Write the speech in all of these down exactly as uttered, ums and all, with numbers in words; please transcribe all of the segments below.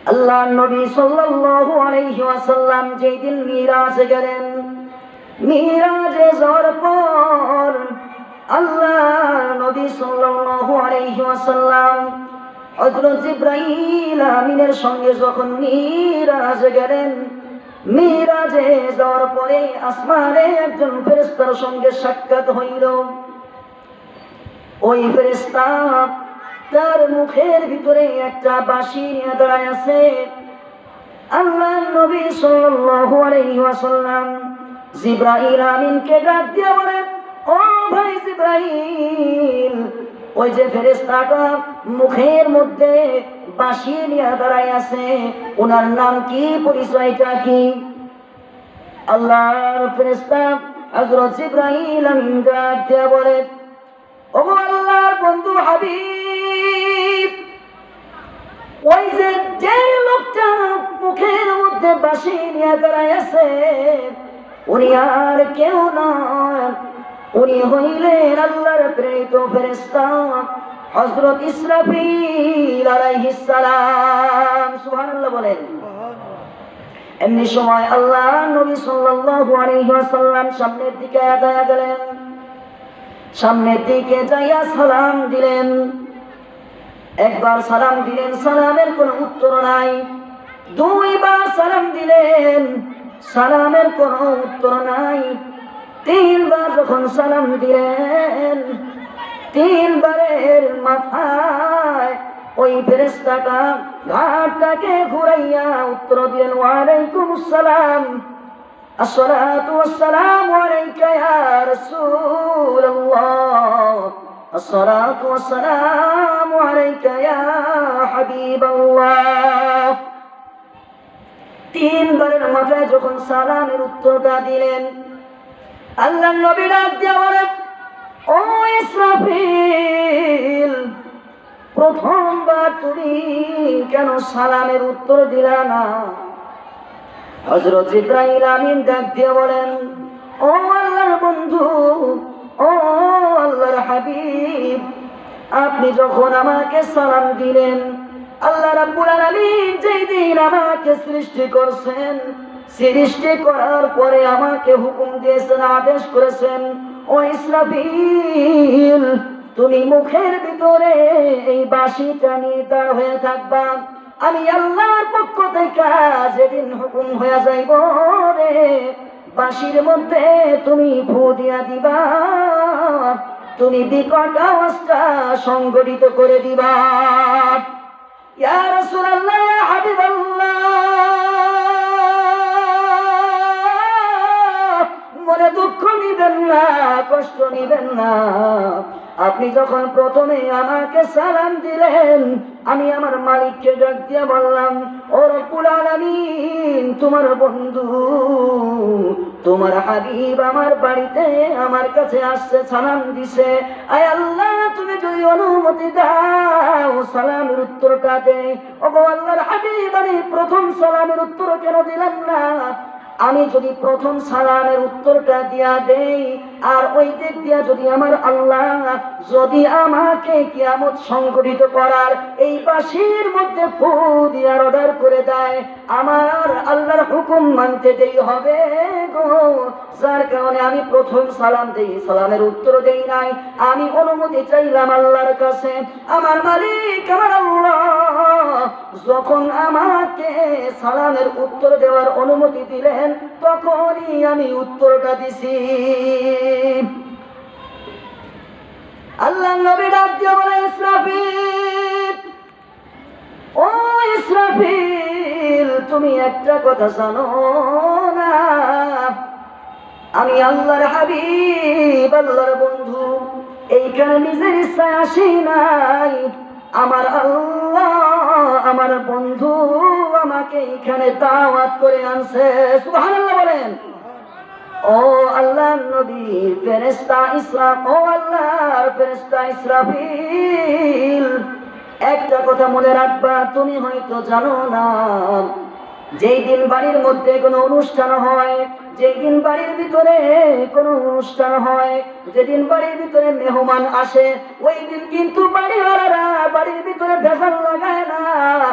আল্লাহ নবী সাল্লাল্লাহু আলাইহি ওয়াসাল্লাম যেদিন মিরাজে গেলেন, মিরাজে যাওয়ার পর আল্লাহ নবী সাল্লাল্লাহু আলাইহি ওয়াসাল্লাম হযরত জিবরাইল আমিনের সঙ্গে যখন মিরাজে গেলেন, মিরাজে যাওয়ার পরে আসমানে একজন ফেরেশতার সঙ্গে সাক্ষাৎ হইল। ওই ফেরেশতা তার মুখের ভিতরে একটা বাঁশি নিয়ে দাঁড়ায় আছে। আল্লাহ নবী সাল্লাল্লাহু আলাইহি ওয়াসাল্লাম জিবরাইল আমিনকে ডাক দিয়ে বলে, ও ভাই জিবরাইল, ওই যে ফেরেশতাটা মুখের মধ্যে বাঁশি নিয়ে দাঁড়ায় আছে, ওনার নাম কি, পরিচয়টা কি? আল্লাহর ফেরেশতা হযরত জিবরাইল আমিন ডাক দিয়ে বলে, ও আল্লাহর বন্ধু হাবিব, ওই যে যে লোকটা মুখের মধ্যে বাঁশি নিয়ে দাঁড়ায় আছে, উনি আর কেউ নয়, উনি হইলেন আল্লাহর প্রেরিত ফেরেশতা হযরত ইসরাফিল আলাইহিস সালাম। সুবহানাল্লাহ বলেন। এমনি সময় আল্লাহ নবী সাল্লাল্লাহু আলাইহি ওয়াসাল্লাম সামনের দিকে আগায়া গেলেন, সামনের দিকে যাইয়া সালাম দিলেন। একবার সালাম দিলেন, সালামের কোনো উত্তর নাই। দুইবার সালাম দিলেন, সালামের কোনো উত্তর নাই। তিনবার যখন সালাম দিলেন, তিনবারের মাথায় ওই ফেরেশতাটা ঘাটটাকে ঘুরাইয়া উত্তর দিলেন, ওয়ালাইকুম আসসালাম, আসসালাতু ওয়াসসালামু আলাইকা ইয়া রাসূলুল্লাহ, আসসালাতু ওয়াসসালামু আলাইকা ইয়া হাবিবাল্লাহ। তিনবারের মাথায় যখন সালামের উত্তরটা দিলেন, আল্লাহর নবী ডাক দিয়ে বলেন, ও ইসরাফিল, প্রথমবার তুমি কেন সালামের উত্তর দিলা না? হযরত জিবরাইল আমিন ডাক দিয়ে বলেন, ও আল্লাহর বন্ধু, ও আল্লাহর হাবিব, আপনি যখন আমাকে সালাম দিলেন, আল্লাহ রাব্বুল আলামিন যেই দিন আমাকে সৃষ্টি করছেন, সৃষ্টি করার পরে আমাকে হুকুম দিয়েছেন, আদেশ করেছেন, ও ইসরাফিল, তুমি মুখের ভিতরে এই বাঁশিটা নিয়ে দাঁড় হয়ে থাকবা। আমি আল্লাহর পক্ষ থেকে যেদিন হুকুম হয়ে যাইব রে, বাঁশির মধ্যে তুমি ফু দিয়া দিবা, তুমি বিকট আওয়াজটা সংগঠিত করে দিবা। ইয়া রাসূলুল্লাহ, ইয়া হাবিবাল্লাহ, মনে দুঃখ নিবেন না, কষ্ট নিবেন না। আপনি যখন প্রথমে আমাকে সালাম দিলেন, আমি আমার মালিককে ডাক দিয়ে বললাম, ও রব্বুল আলামিন, তোমার বন্ধু, তোমার হাবিব আমার বাড়িতে আমার কাছে আসছে, সালাম দিছে, আয় আল্লাহ, তুমি যদি অনুমতি দাও সালামের উত্তরটা দে। ও আল্লাহর হাবিব, আমি প্রথম সালামের উত্তর কেন দিলাম না? আমি যদি প্রথম সালামের উত্তরটা দিয়া দেই, আর ওই দিক দিয়া যদি আমার আল্লাহ যদি আমাকে কিয়ামত সংগঠিত করার এই বাঁশির মধ্যে ফু দিয়ার অর্ডার করে দেয়, আমার আল্লাহর হুকুম মানতে দেই হবে গো। যার কারণে আমি প্রথম সালাম দেই, সালামের উত্তর দেই নাই, আমি অনুমতি চাইলাম আল্লাহর কাছে। আমার মালিক, আমার আল্লাহ যখন আমাকে সালামের উত্তর দেওয়ার অনুমতি দিলেন, তখনই আমি উত্তরটা দিছি। আল্লাহ নবী ডাক দিয়ে বলে, ইসরাফিল, ও ইসরাফিল, তুমি একটা কথা জানো না? আমি আল্লাহর হাবিব, আল্লাহর বন্ধু, এইখানে নিজের ইচ্ছায় আসি নাই, আমার আল্লাহ, আমার বন্ধু আমাকে এখানে দাওয়াত করে আনছে। সুবহানাল্লাহ বলেন। ও আল্লাহর নবী ফেরেশতা ইসরাফ, ও আল্লাহর ফেরেশতা ইসরাফিল, একটা কথা মনে রাখবা, তুমি হয়তো জানো না, যেই দিন বাড়ির মধ্যে কোনো অনুষ্ঠান হয়, যেদিন বাড়ির ভিতরে কোনো অনুষ্ঠান হয়, যেদিন বাড়ির ভিতরে মেহমান আসে, ওই দিন কিন্তু বাড়িওয়ালারা বাড়ির ভিতরে ভেজাল লাগায় না, বাড়ির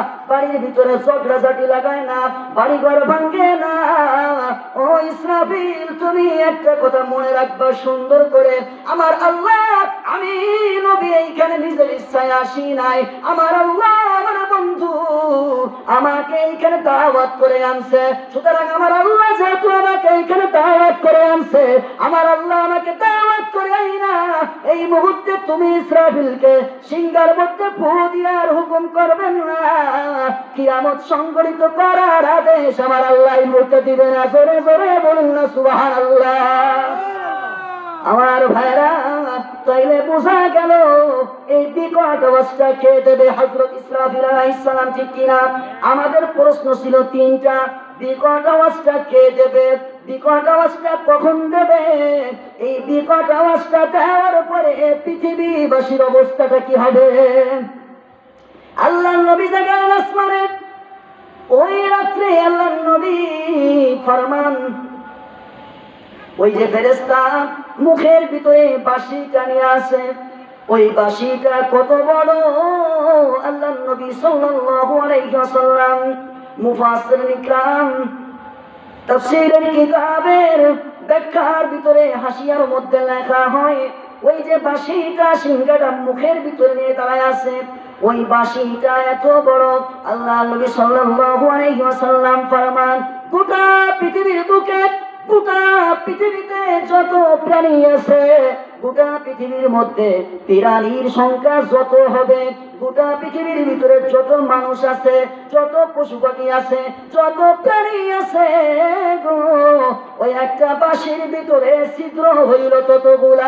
বাড়ির ভিতরে ঝগড়াঝাটি লাগায় না, বাড়ি ঘর ভাঙ্গে না। ও ইসরাফিল, তুমি একটা কথা মনে রাখবা সুন্দর করে, আমার আল্লাহ, আমি নবী এইখানে নিজের ইচ্ছায় আসি নাই, আমার আল্লাহ আমার বন্ধু আমাকে এইখানে দাওয়াত করে আনছে। সুতরাং আমার আল্লাহ যেহেতু আমাকে এইখানে দাওয়াত করে আনছে, আমার আল্লাহ আমাকে দাওয়াত করে আইনা এই মুহূর্তে তুমি ইসরাফিলকে সিংহার মধ্যে ফু দেওয়ার হুকুম করবেন না, কিয়ামত সংগঠিত করার আদেশ আমার আল্লাহ এই মুহূর্তে দিবেন না। জোরে জোরে বলুন না সুবহানাল্লাহ। আমার ভাইরা, তাইলে বোঝা গেল এই বিকট অবস্থা কে দেবে? হযরত ইসরাফিল আলাইহিস সালাম, ঠিক কিনা? আমাদের প্রশ্ন ছিল তিনটা। বিকট অবস্থা কে দেবে? বিকট অবস্থা কখন দেবে? এই বিকট অবস্থা দেওয়ার পরে পৃথিবীবাসীর অবস্থাটা কি হবে? আল্লাহর নবী জাগালেন আসমানে। ওই রাত্রে আল্লাহর নবী ফরমান, ওই যে ফেরেশতা মুখের ভিতরে বাঁশিটা নিয়ে আসে, ওই বাঁশিটা কত বড়? আল্লাহর নবী সাল্লাল্লাহু আলাইহি ওয়াসাল্লাম, মুফাসসিরিন ইকরাম তাফসীরের কিতাবের ব্যাখ্যার ভিতরে হাসিয়ার মধ্যে লেখা হয়, ওই যে বাঁশিটা সিংহাটা মুখের ভিতরে নিয়ে দাঁড়ায় আছে, ওই বাঁশিটা এত বড়। আল্লাহ নবী সাল্লাল্লাহু আলাইহি ওয়াসাল্লাম ফরমান, গোটা পৃথিবীর বুকে, গোটা পৃথিবীতে যত প্রাণী আছে, গোটা পৃথিবীর মধ্যে প্রাণীর সংখ্যা যত হবে, গোটা পৃথিবীর ভিতরে যত মানুষ আছে, যত পশু পাখি আছে, যত প্রাণী আছে গো, ওই একটা বাঁশির ভিতরে ছিদ্র হইল ততগুলা।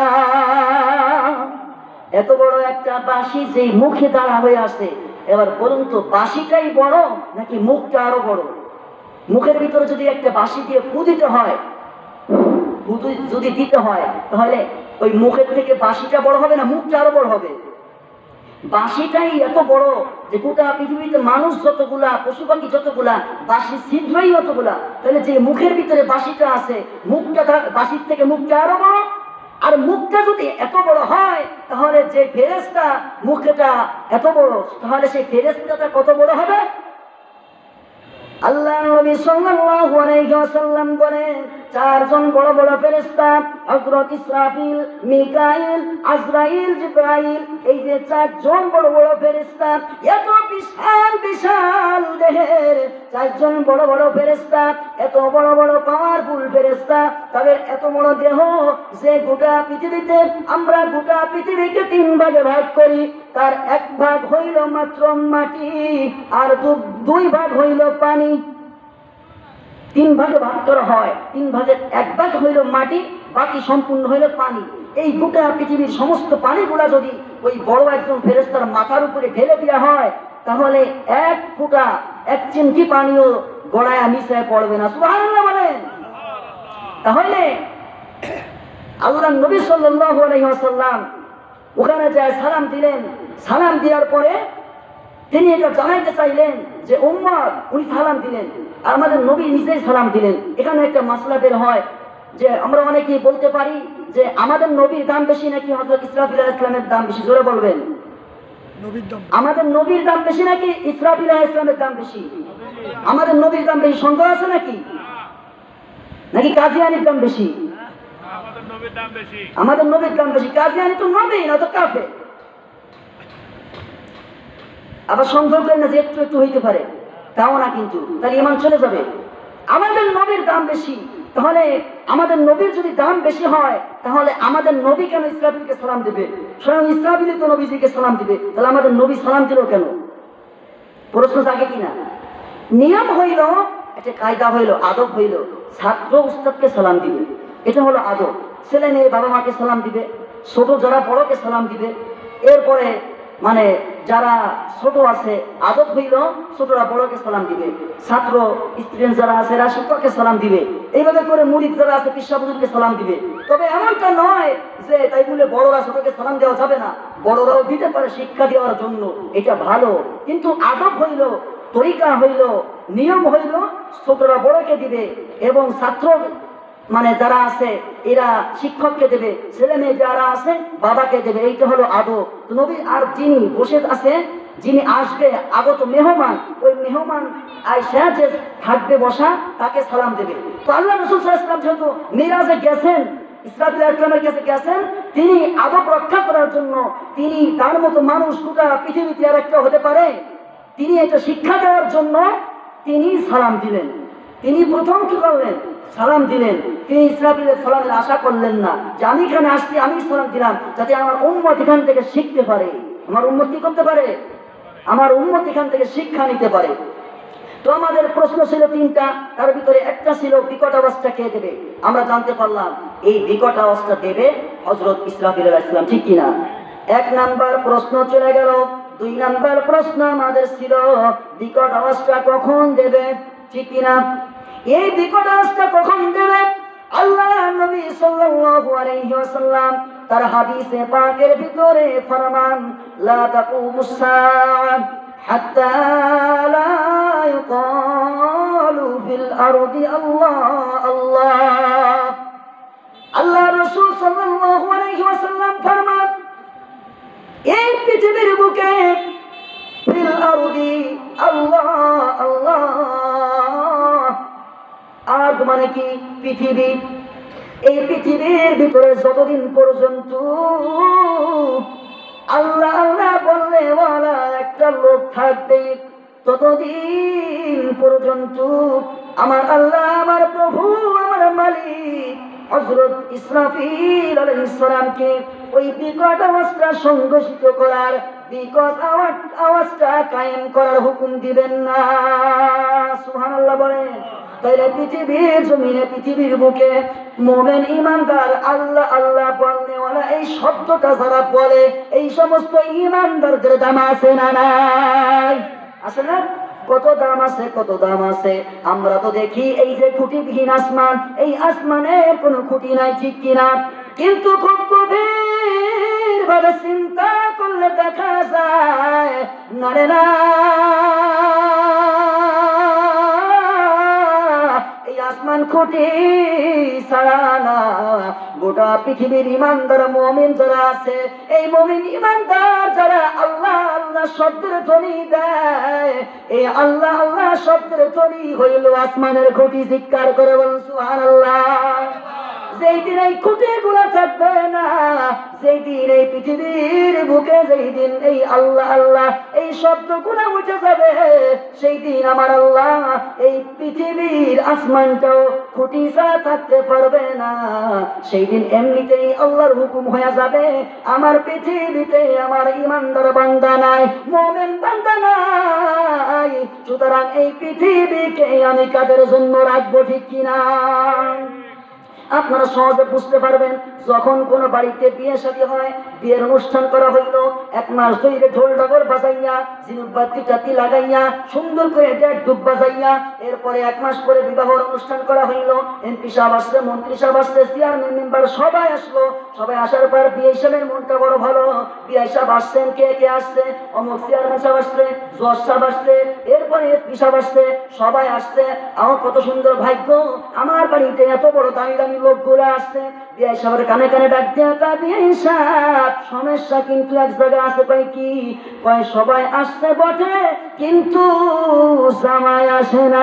এত বড় একটা বাঁশি যেই মুখে দাঁড়া হয়ে আসে। এবার বলুন তো, বাঁশিটাই বড় নাকি মুখটা আরো বড়? মুখের ভিতরে যদি একটা বাঁশি দিয়ে ফু দিতে হয়, ফু যদি দিতে হয়, তাহলে ওই মুখের থেকে বাঁশিটা বড় হবে না মুখটা আরো বড় হবে? বাঁশিটাই এত বড় যে গোটা পৃথিবীতে মানুষ যতগুলা, পশু পাখি যতগুলা, বাঁশির ছিদ্রই অতগুলা। তাহলে যে মুখের ভিতরে বাঁশিটা আছে, মুখটা বাঁশির থেকে মুখটা আরো বড়। আর মুখটা যদি এত বড় হয়, তাহলে যে ফেরেশতা মুখটা এত বড়, তাহলে সেই ফেরেশতাটা কত বড় হবে? আল্লাহ নবী সাল্লাল্লাহু আলাইহি ওয়াসাল্লাম বলেন, চারজন বড় বড় ফেরেশতা, হযরত ইসরাফিল, মিকাইল, আজরাইল, জিবরাইল, এই যে চারজন বড় বড় ফেরেশতা, এত বিশাল বিশাল দেহের চারজন বড় বড় ফেরেশতা, এত বড় বড় পাওয়ারফুল ফেরেশতা, তাদের এত বড় দেহ যে গোটা পৃথিবীতে আমরা গোটা পৃথিবীকে তিন ভাগে ভাগ করি, তার এক ভাগ হইল মাত্র মাটি, আর দুই ভাগ হইল পানি। তিন ভাগে ভাগ করা হয়, তিন ভাগের এক ভাগ হইল মাটি, বাকি সম্পূর্ণ হইল পানি। এই গোটা পৃথিবীর সমস্ত পানিগুলা যদি ওই বড় একজন ফেরেশতার মাথার উপরে ঢেলে দেওয়া হয়, তাহলে এক ফোঁটা, এক চিমটি পানিও গড়ায় নিচে পড়বে না। সুবহানাল্লাহ বলেন। তাহলে আল্লাহ নবী সাল্লাল্লাহু আলাইহি ওয়াসাল্লাম ওখানে যায় সালাম দিলেন। সালাম দেওয়ার পরে তিনি এটা জানাইতে চাইলেন যে উম্মত, উনি সালাম দিলেন আর আমাদের নবী নিজেই সালাম দিলেন। এখানে একটা মাসলা বের হয় যে আমরা অনেকেই বলতে পারি যে আমাদের নবীর দাম বেশি নাকি হযরত ইসরাফিল আলাইহিস সালামের দাম বেশি? জোরে বলবেন। আমাদের নবীর দাম বেশি নাকি ইসরাফিল আলাইহিস সালামের দাম বেশি? আমাদের নবীর দাম বেশি। সন্দেহ আছে নাকি? নাকি কাদিয়ানির দাম বেশি? আমাদের নবীর দাম বেশি। আমাদের নবীর দাম বেশি। কাদিয়ানি তো নবী না, তো কাফের। আবার সন্দেহ করেন না যে একটু একটু হইতে পারে, তাও না, কিন্তু তাহলে ঈমান চলে যাবে। আমাদের নবীর দাম বেশি, তাহলে আমাদের নবীর যদি দাম বেশি হয়, তাহলে আমাদের নবী কেন ইসরাফিলকে সালাম দিবে? স্বয়ং ইসরাফিল তো নবীজিকে সালাম দিবে, তাহলে আমাদের নবী সালাম দিল কেন? প্রশ্ন জাগে কিনা? নিয়ম হইল, একটা কায়দা হইল, আদব হইল, ছাত্র উস্তাদকে সালাম দিবে, এটা হলো আদব। ছেলে মেয়ে বাবা মাকে সালাম দিবে, ছোট যারা বড়কে সালাম দিবে। এরপরে মানে যারা ছোট আছে, আদব হইল ছোটরা বড়কে সালাম দিবে, ছাত্র স্টুডেন্ট যারা আছে এরা শিক্ষককে সালাম দিবে, এইভাবে করে মুরিদ যারা আছে পিসা হুজুরকে সালাম দিবে। তবে এমনটা নয় যে তাই বলে বড়রা ছোটকে সালাম দেওয়া যাবে না, বড়রাও দিতে পারে শিক্ষা দেওয়ার জন্য, এটা ভালো। কিন্তু আদব হইল, তরিকা হইল, নিয়ম হইল ছোটরা বড়কে দিবে এবং ছাত্র মানে যারা আছে এরা শিক্ষককে দেবে, ছেলে মেয়ে যারা আছে বাবাকে দেবে, এইটা হলো আদব। নবী আর যিনি বসে আছে যিনি আসবে আগত মেহমান, ওই মেহমান আয়সা যে থাকবে বসা তাকে সালাম দেবে। তো আল্লাহ রাসূল সাল্লাল্লাহু আলাইহি ওয়াসাল্লাম যেহেতু মিরাজে গেছেন, ইসরাফিল আলাইহিস সালামের কাছে গেছেন, তিনি আদব রক্ষা করার জন্য, তিনি তার মতো মানুষ গোটা পৃথিবীতে আর একটা হতে পারে, তিনি এটা শিক্ষা দেওয়ার জন্য তিনি সালাম দিলেন। তিনি প্রথম কি করলেন? সালাম দিলেন। তিনি ইসরাফিলের সালামের আশা করলেন না যে আমি এখানে আসছি, আমি সালাম দিলাম যাতে আমার উম্মত এখান থেকে শিখতে পারে। আমার উম্মত কি করতে পারে? আমার উম্মত এখান থেকে শিক্ষা নিতে পারে। তো আমাদের প্রশ্ন ছিল তিনটা, তার ভিতরে একটা ছিল বিকট আওয়াজটা কে দেবে। আমরা জানতে পারলাম এই বিকট আওয়াজটা দেবে হযরত ইসরাফিল আলাইহিস সালাম, ঠিক কিনা? এক নাম্বার প্রশ্ন চলে গেল। দুই নাম্বার প্রশ্ন আমাদের ছিল বিকট আওয়াজটা কখন দেবে, ঠিক কিনা? এই বিকট আওয়াজটা কখন দেবে? আল্লাহ নবী সাল্লাল্লাহু আলাইহি ওয়াসাল্লাম তার হাদিসে পাকের ভিতরে ফরমান, লা তাকুমুস সাআ হাত্তা লা ইউকালু ফিল আরদি আল্লাহ আল্লাহ। আল্লাহ রাসূল সাল্লাল্লাহু আলাইহি ওয়াসাল্লাম ফরমান, এই পৃথিবীর বুকে ফিল আরদি আল্লাহ আল্লাহ, আরদ মানে কি? পৃথিবী। এই পৃথিবীর ভিতরে যতদিন পর্যন্ত আল্লাহ আল্লাহ বললে ওয়ালা একটা লোক থাকবে, ততদিন পর্যন্ত আমার আল্লাহ, আমার প্রভু, আমার মালিক হযরত ইসরাফিল আলাইহিস সালামকে ওই বিকট আওয়াজটা সংঘোষিত করার, বিকট আওয়াজ আওয়াজটা কায়েম করার হুকুম দিবেন না। সুবহানাল্লাহ বলেন। তাইলে পৃথিবীর জমিনে, পৃথিবীর বুকে মুমিন ঈমানদার আল্লাহ আল্লাহ বলনেওয়ালা এই শব্দটা যারা বলে, এই সমস্ত ঈমানদারদের দাম আছে না নাই? আছে না? কত দাম আছে, কত দাম আছে। আমরা তো দেখি এই যে খুঁটিবিহীন আসমান, এই আসমানের কোনো খুঁটি নাই, ঠিক কিনা? কিন্তু খুব গভীর ভাবে চিন্তা করলে দেখা যায় না রে না, আসমান খুঁটি ছাড়া না। গোটা পৃথিবীর ইমানদার মুমিন যারা আছে, এই মুমিন ইমানদার যারা আল্লাহ আল্লাহ শব্দের ধ্বনি দেয়, এই আল্লাহ আল্লাহ শব্দের ধ্বনি হইল আসমানের খুঁটি। চিৎকার করে বলুন সুবহানাল্লাহ। যেই দিন এই খুঁটি গুলা থাকবে না, যেই দিন এই পৃথিবীর বুকে, যেই দিন এই আল্লাহ আল্লাহ এই শব্দ গুলা উঠে যাবে, সেই দিন আমার আল্লাহ এই পৃথিবীর আসমানটাও খুঁটি ছাড়া থাকতে পারবে না। সেই দিন এমনিতেই আল্লাহর হুকুম হয়ে যাবে, আমার পৃথিবীতে আমার ইমানদার বান্দা নাই, মুমিন বান্দা নাই, সুতরাং এই পৃথিবীকে আমি কাদের জন্য রাখবো, ঠিক কিনা? আপনারা সহজে বুঝতে পারবেন, যখন কোন বাড়িতে বিয়ে শাদী হয়, বিয়ের অনুষ্ঠান করা হইলো, এক মাস ধরে ঢোল ঢাকর বাজাইয়া, জিনুবাতি টাতি লাগাইয়া, সুন্দর করে ডেক ডুব বাজাইয়া, এরপরে এক মাস পরে বিবাহের অনুষ্ঠান করা হইলো। এমপি সাহেব আসছে, মন্ত্রী সাহেব আসছে, চেয়ারম্যান মেম্বার সবাই আসলো। সবাই আসার পর বিয়ে সাহেবের মনটা বড় ভালো, বিয়ে সাহেব আসছেন, কে কে আসছে? অমুক চেয়ারম্যান সাহেব আসছে, জজ সাহেব আসছে, এরপরে এমপি সাহেব আসছে, সবাই আসছে। আমার কত সুন্দর ভাগ্য, আমার বাড়িতে এত বড় দামি দামি লোকগুলো আসছে। বিয়ে সাহেবের কানে কানে ডাক দিয়া, তা বিয়ে সাহেব, সমস্যা কিন্তু এক জায়গায় আছে। কয় কি? কয় সবাই আসছে বটে, কিন্তু জামাই আসে না।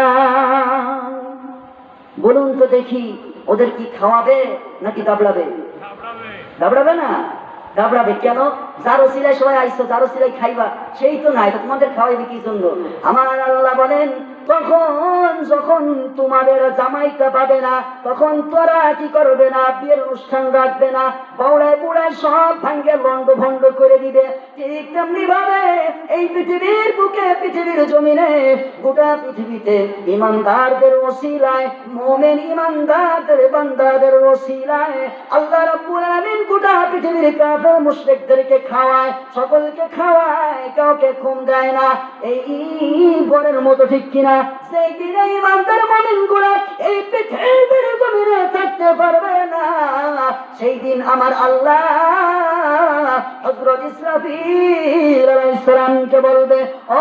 বলুন তো দেখি, ওদের কি খাওয়াবে নাকি দাবড়াবে? দাবড়াবে না, দাবড়াবে। কেন? যারো সিলাই সবাই আইসো, যারো সিলাই খাইবা, সেই তো নাই, তো তোমাদের খাওয়াইবে কি জন্য? আমার আল্লাহ বলেন, তখন যখন তোমাদের জামাইটা পাবে না, তখন তোরা কি করবে না? বিয়ের অনুষ্ঠান রাখবে না, বাউড়ায় বুড়ায় সব ভাঙ্গে লন্ড ভন্ড করে দিবে। ঠিক তেমনি ভাবে এই পৃথিবীর বুকে, পৃথিবীর জমিনে, গোটা পৃথিবীতে ইমানদারদের ওসিলায়, মুমিন ইমানদারদের বান্দাদের ওসিলায় আল্লাহ রাব্বুল আলামিন গোটা পৃথিবীর কাফের মুশরিকদেরকে খাওয়ায়, সকলকে খাওয়ায়, কাউকে কম দেয় না। এই বনের মতো, ঠিক কিনা? সেই দিনে ইমানদার মুমিনগুলো এই পৃথিবীর জমিনে থাকতে পারবে না। সেই দিন আমার আল্লাহ হযরত ইসরাফিল আলাইহিস সালামকে বলবে, ও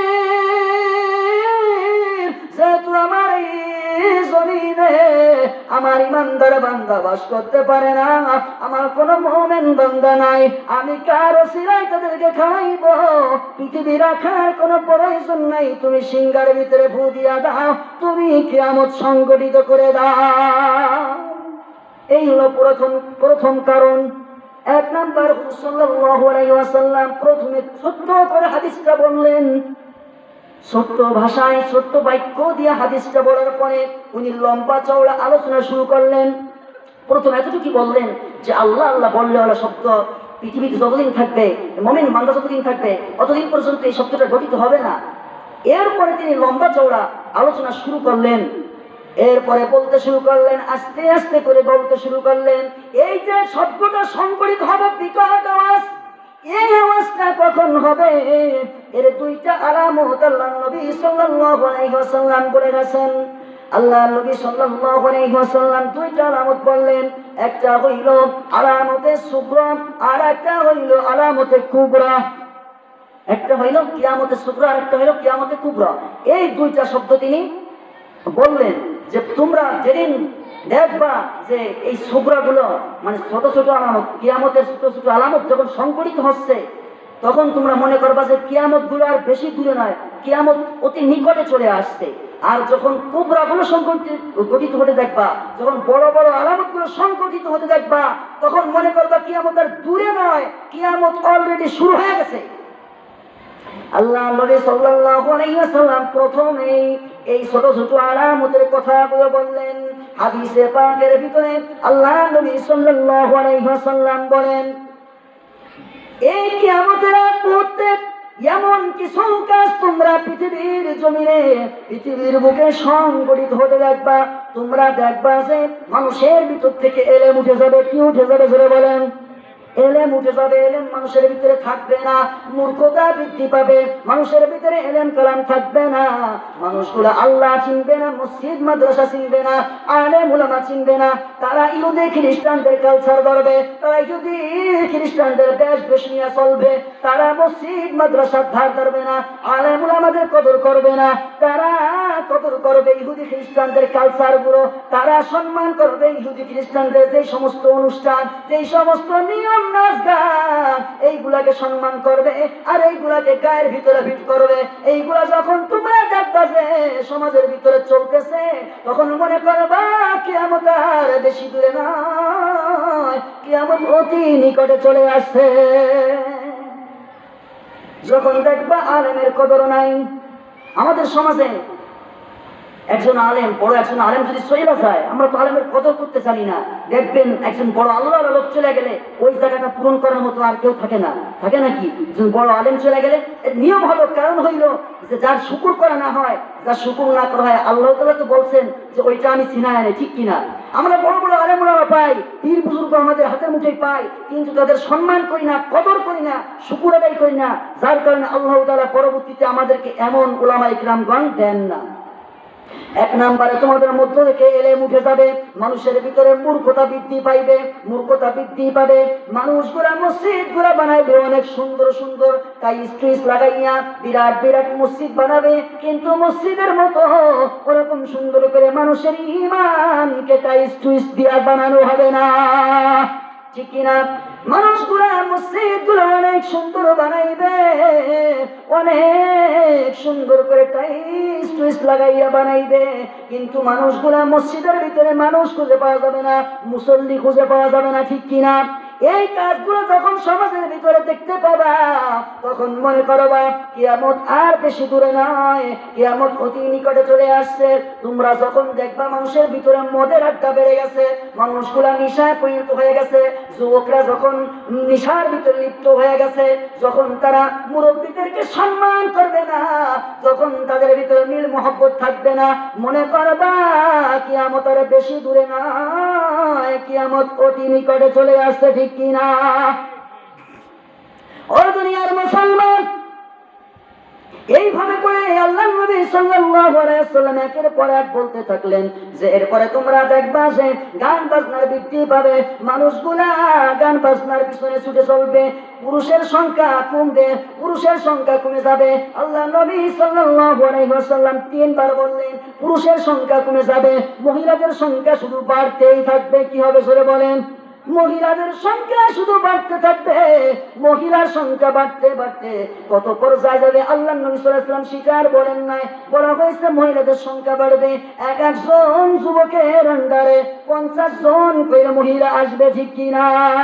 ইসরাফিল, যেহেতু আমার এই জমিনে আমার ইমানদার বান্দা বাস করতে পারে না, আমার কোনো মুমিন বান্দা নাই, আমি কার ওসিলায় তাদেরকে খাওয়াইব? পৃথিবী রাখার কোনো প্রয়োজন নাই, তুমি সিংহার ভিতরে ফু দিয়া দাও, তুমি কিয়ামত সংগঠিত করে দাও। এই হলো প্রথম প্রথম কারণ। এক নাম্বার, সাল্লাল্লাহু আলাইহি ওয়াসাল্লাম প্রথমে ছোট্ট করে হাদিসটা বললেন, ছোট্ট ভাষায় ছোট্ট বাক্য দিয়ে হাদিসটা বলার পরে উনি লম্বা চওড়া আলোচনা শুরু করলেন। প্রথম এতটুকু বললেন যে আল্লাহ আল্লাহ বললে ওরা শব্দ পৃথিবীতে যতদিন থাকবে, মুমিন বান্দা যতদিন থাকবে, অতদিন পর্যন্ত এই শব্দটা গঠিত হবে না। এরপরে তিনি লম্বা চওড়া আলোচনা শুরু করলেন। এরপরে বলতে শুরু করলেন, আস্তে আস্তে করে বলতে শুরু করলেন, এই যে শব্দটা সংকলিত হবে বিকট আওয়াজ, এই আওয়াজটা কখন হবে? এর দুইটা আলামত আল্লাহ নবী সাল্লাল্লাহু আলাইহি ওয়াসাল্লাম বলে গেছেন। আল্লাহ নবী সাল্লাল্লাহু আলাইহি ওয়াসাল্লাম দুইটা আলামত বললেন, একটা হইল আলামতে সুগরা, আর একটা হইল আলামতে কুবরা। একটা হইল কিয়ামতে সুগরা, আর একটা হইল কিয়ামতে কুবরা। এই দুইটা শব্দ তিনি বললেন যে তোমরা যেদিন দেখবা যে এই সুগরা গুলো মানে ছোট ছোট আলামত, কিয়ামতের ছোট ছোট আলামত যখন সংঘটিত হচ্ছে, তখন তোমরা মনে করবা যে কিয়ামত গুলো আর বেশি দূরে নয়, কিয়ামত অতি নিকটে চলে আসছে। আর যখন কুবরা গুলো সংঘটিত হতে দেখবা, যখন বড় বড় আলামত গুলো সংঘটিত হতে দেখবা, তখন মনে করবা কিয়ামত আর দূরে নয়, কিয়ামত অলরেডি শুরু হয়ে গেছে। আল্লাহ নবী সাল্লাল্লাহু আলাইহি ওয়াসাল্লাম প্রথমে এই ছোট ছোট আলামতের কথাগুলো বললেন। হাদিসে পাকের ভিতরে আল্লাহ নবী সাল্লাল্লাহু আলাইহি ওয়াসাল্লাম বলেন, এই কিয়ামতের আগ মুহূর্তে এমন কিছু কাজ তোমরা পৃথিবীর জমিনে, পৃথিবীর বুকে সংগঠিত হতে দেখবা, তোমরা দেখবা যে মানুষের ভিতর থেকে এলেম উঠে যাবে। কি উঠে যাবে জোরে বলেন? এলেম উঠে যাবে। এলেম মানুষের ভিতরে থাকবে না, মূর্খতা বৃদ্ধি পাবে, মানুষের ভিতরে এলেম কালাম থাকবে না, মানুষগুলো আল্লাহ চিনবে না, মসজিদ মাদ্রাসা চিনবে না, আলেম উলামা চিনবে না, তারা ইহুদি খ্রিস্টানদের কালচার ধরবে, তারা ইহুদি খ্রিস্টানদের বেশ বেশ নিয়ে চলবে, তারা মসজিদ মাদ্রাসার ধার ধরবে না, আলেম উলামাদের কদর করবে না, তারা কদর করবে ইহুদি খ্রিস্টানদের কালচার গুলো, তারা সম্মান করবে ইহুদি খ্রিস্টানদের যে সমস্ত অনুষ্ঠান, যে সমস্ত নিয়ম নাচ গান, এইগুলাকে সম্মান করবে, আর এইগুলাকে গায়ের ভিতরে ফিট করবে। এইগুলা যখন তোমরা দেখবা যে সমাজের ভিতরে চলতেছে, তখন মনে করবা কিয়ামত আর বেশি দূরে নয়, কিয়ামত অতি নিকটে চলে আসছে। যখন দেখবা আলেমের কদর নাই, আমাদের সমাজে একজন আলেম, বড় একজন আলেম যদি চলে যায়, আমরা তো আলেমের কদর করতে জানি না। দেখবেন একজন বড় আল্লাহর লোক চলে গেলে ওই জায়গাটা পূরণ করার মতো আর কেউ থাকে না, থাকে নাকি? বড় আলেম চলে গেলে এর নিয়ম হলো, কারণ হইল যে যার শুকুর করা না হয়, যার শুকুর না করা হয়, আল্লাহ তাআলা তো বলছেন যে ওইটা আমি চিনাই আনি, ঠিক কিনা? আমরা বড় বড় আলেমরা পাই, পীর বুজুর্গ আমাদের হাতের মুঠোয় পাই, কিন্তু তাদের সম্মান করি না, কদর করি না, শুকুর আদায় করি না, যার কারণে আল্লাহ তাআলা পরবর্তীতে আমাদেরকে এমন উলামা ইকরামগণ দেন না। এক নম্বরে তোমাদের মধ্য থেকে এলেম উঠে যাবে, মানুষের ভিতরে মূর্খতা বৃদ্ধি পাইবে, মূর্খতা বৃদ্ধি পাবে, মানুষগুলা মসজিদ গুলা বানাইবে অনেক সুন্দর সুন্দর, তাই স্ট্রিজ লাগাইয়া বিরাট বিরাট মসজিদ বানাবে, কিন্তু মসজিদের মতো ওরকম সুন্দর করে মানুষের ঈমানকে তাই স্ট্রিজ দিয়া বানানো হবে না, ঠিক কিনা? মানুষগুলা মসজিদ গুলো অনেক সুন্দর বানাইবে, অনেক সুন্দর করে টাইলস টুইস লাগাইয়া বানাইবে, কিন্তু মানুষগুলা মসজিদের ভিতরে মানুষ খুঁজে পাওয়া যাবে না, মুসল্লি খুঁজে পাওয়া যাবে না, ঠিক কিনা? এই কাজগুলো যখন সমাজের ভিতরে দেখতে পাবা, তখন মনে করবা কিয়ামত আর বেশি দূরে নয়, কিয়ামত অতি নিকটে চলে আসছে। তোমরা যখন দেখবা মানুষের ভিতরে মদের আড্ডা বেড়ে গেছে, মানুষগুলা নেশায় পরিণত হয়ে গেছে, যুবকরা যখন নেশার ভিতরে লিপ্ত হয়ে গেছে, যখন তারা মুরব্বীদেরকে সম্মান করবে না, যখন তাদের ভিতরে মিল মহব্বত থাকবে না, মনে করবা কিয়ামত আর বেশি দূরে নয়, কিয়ামত অতি নিকটে চলে আসছে, ঠিক কিনা? ও দুনিয়ার মুসলমান, এইভাবে করে আল্লাহর নবী সাল্লাল্লাহু আলাইহি ওয়াসাল্লাম একের পর এক বলতে থাকলেন যে এরপরে তোমরা দেখবা যে গান বাজনার বৃদ্ধি পাবে, মানুষগুলা গান বাজনার পিছনে ছুটে চলবে, পুরুষের সংখ্যা কমবে, পুরুষের সংখ্যা কমে যাবে। আল্লাহ নবী সাল্লাল্লাহু আলাইহি ওয়াসাল্লাম তিনবার বললেন পুরুষের সংখ্যা কমে যাবে, মহিলাদের সংখ্যা শুধু বাড়তেই থাকবে। কি হবে জোরে বলেন? মহিলাদের সংখ্যা শুধু বাড়তে থাকবে। মহিলার সংখ্যা বাড়তে বাড়তে কত পর্যায়ে যাবে আল্লাহ নবী সাল্লাল্লাহু আলাইহি ওয়াসাল্লাম শিকার বলেন নাই, বলা হয়েছে মহিলাদের সংখ্যা বাড়বে। এক একজন যুবকের আন্ডারে পঞ্চাশ জন করে মহিলা আসবে, ঠিক কিনা?